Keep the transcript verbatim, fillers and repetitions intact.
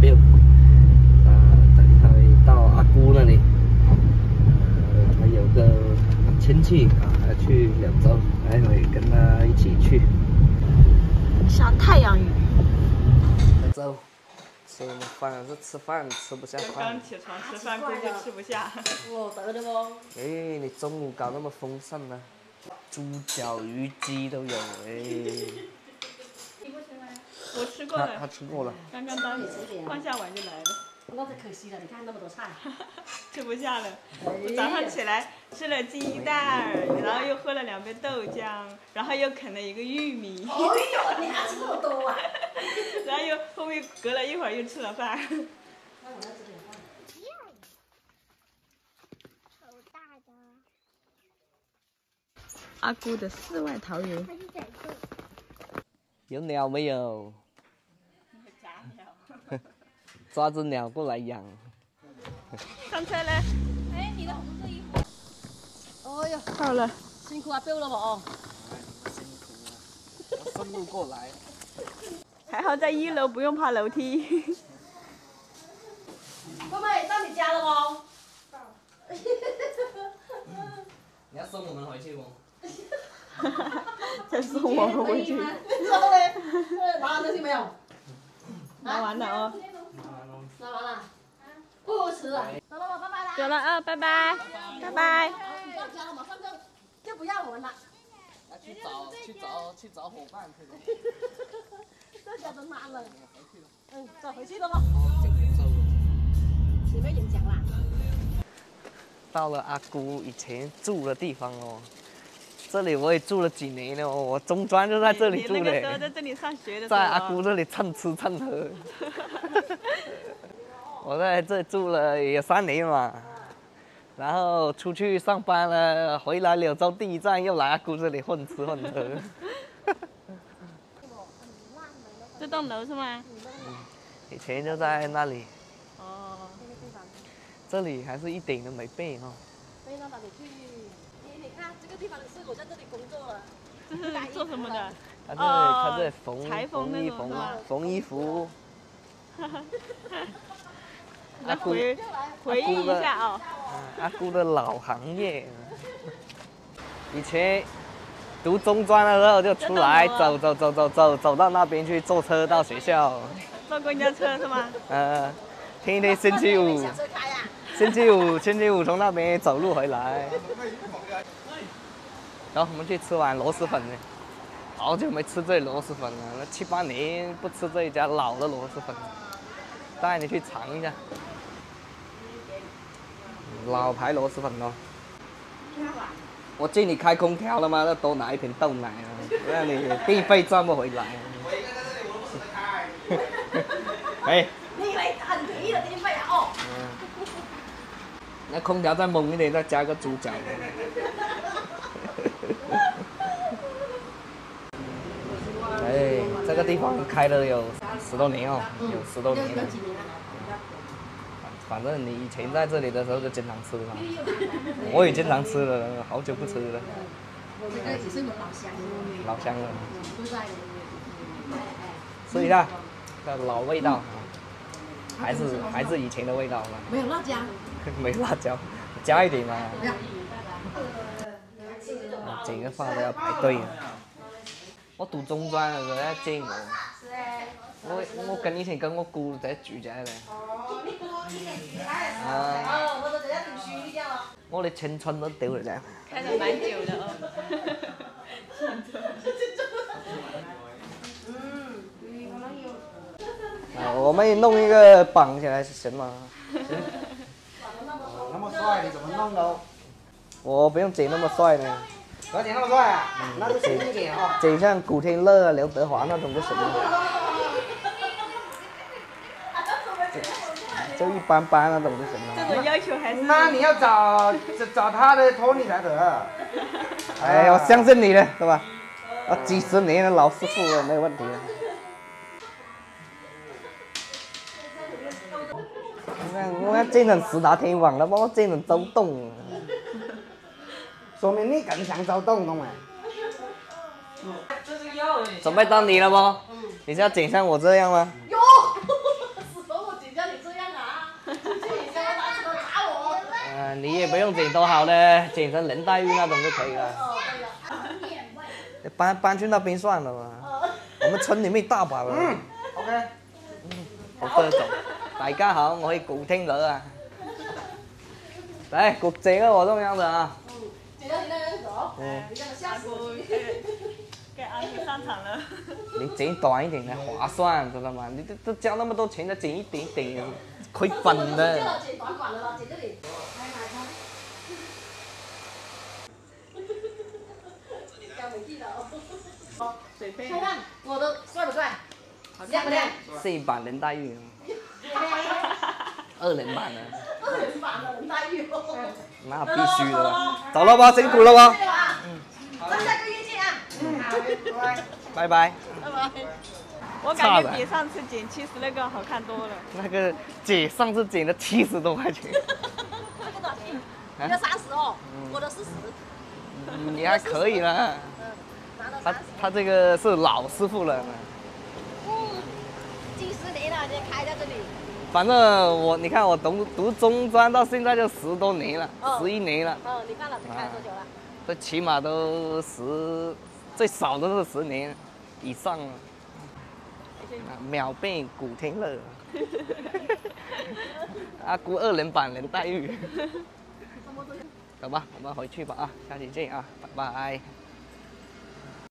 边，啊，等他到阿姑那里，呃，他有个亲戚啊，去两周，待会跟他一起去。 像太阳鱼。 走，吃饭是吃饭吃不下饭。 刚起床吃饭估计吃不下。 我得的不？ 哎，你中午搞那么丰盛呢？猪脚、鱼、鸡都有哎。 我吃过了。 他他吃过了。 刚刚当放下碗就来了。 那太可惜了，你看那么多菜。 吃不下了。我早上起来吃了鸡蛋，然后又喝了两杯豆浆，然后又啃了一个玉米。 哎呦，你还吃那么多啊！ 然后又后面隔了一会儿又吃了饭。 那我要吃点饭。 好大的。 阿姑的世外桃源。 有鸟没有？ 假鸟。 抓只鸟过来养。 上车了。 哎，你的红色衣服。哦哟， 到了。 辛苦阿彪了哦。 辛苦了，我顺路过来。 还好在一楼不用爬楼梯。 妹妹到你家了吗？到。 你要送我们回去不？ 再送我们回去。 然后嘞，拿完东西没有？ 拿完了哦。 拿完了。不吃了。走了，我拜拜了。 走了啊，拜拜，拜拜。 你到家了，马上就就不要我们了。 去找去找去找伙伴去了。 这家真慢了。嗯，走回去了吗？有没有影响啦？ 到了阿姑以前住的地方哦，这里我也住了几年了哦，我中专就在这里住的。 你那个时候在这里上学的时候。 在阿姑这里蹭吃蹭喝。我在这里住了也三年嘛，然后出去上班了，回来柳州第一站又来阿姑这里混吃混喝。 这栋楼是吗？ 嗯，以前就在那里。 哦。 这里还是一点都没变哦。 所以呢，把你去，你你看这个地方是我在这里工作了。 这是做什么的？ 他这里他这里缝裁缝缝衣缝缝衣服。 来回回忆一下哦。 阿姑的老行业。以前读中专的时候就出来走走走走走走到那边去坐车到学校。 坐公交车是吗？ 呃，天天星期五，星期五星期五从那边走路回来。然后我们去吃碗螺蛳粉呢，好久没吃这螺蛳粉了，那七八年不吃这一家老的螺蛳粉，带你去尝一下。老牌螺蛳粉哦。我借你开空调了吗？那多拿一瓶豆奶啊，那你电费赚不回来。哎。 你以为很便宜的电费啊？哦。 嗯。那空调再猛一点，再加个猪脚。哎，这个地方开了有十多年哦，有十多年了。反正你以前在这里的时候就经常吃嘛，我也经常吃了，好久不吃了。 这个也是老乡。 老乡了。 都在。 试一下，这老味道，还是还是以前的味道嘛。 没有辣椒。 没辣椒，加一点嘛。 不要。 整个饭都要排队。我讀中專嘅時候咧煎我，我我跟以前跟我姑仔住在咧。啊。我的青春都丟了噻。 開得蠻久的哦。 啊，我們弄一個綁起來行嗎？ 那麼帥，你怎麼弄的？ 我不用剪那麼帥呢。 不要剪那麼帥啊，那就輕一點啊。 剪像古天樂、劉德華那種就行了。就一般般那種就行了。 這種要求還是？ 那你要找找找他的托你才得。 哎，我相信你的，是吧？我幾十年的老師傅了，沒有問題的。我看我看剪成四大天王了，把我剪成周董。 說明你更像周董，懂沒？ 準備到你了不？你是要剪像我這樣嗎？ 喲，死了我啊，你也不用剪多好的，剪成林黛玉那种就可以了。 哦，对了。 搬搬去那边算了嘛，我們村裡面大把啦。 嗯，OK。 好多種，大家好，我係古天樂啊。來，焗整啊，我這樣子啊。 剪到你那邊走。 嗯。 你這樣嚇死我。 給阿米上場了。 你剪短一點才划算，知道嗎？你都都交那麼多錢，再剪一點點，虧本的。 剪短短的了，剪這裡。來買它。要美麗的哦。 水杯。 看看我的帥不帥？亮不亮？ 四版林黛玉。二人版的。 二人版的林黛玉。 那必須的啦。走了吧，辛苦了吧。 嗯。咱下個月見啊。嗯，好，拜拜。 拜拜。 拜拜。 我感覺比上次剪七十那個好看多了。 那個姐上次剪了七十多塊錢。 那個多少錢？你的三十哦，我的四十。 你還可以啦。 嗯，拿了他三十。 他這個是老師傅了。 嗯，幾十年了，你開在這裡。 反正我，你看我讀讀中專到現在就十多年了，十一年了。 哦，你看了，開了多久了？ 這起碼都十，最少都是十年以上了。秒變古天樂。阿姑二人版林黛玉。走吧，我們回去吧啊，下期見啊，拜拜。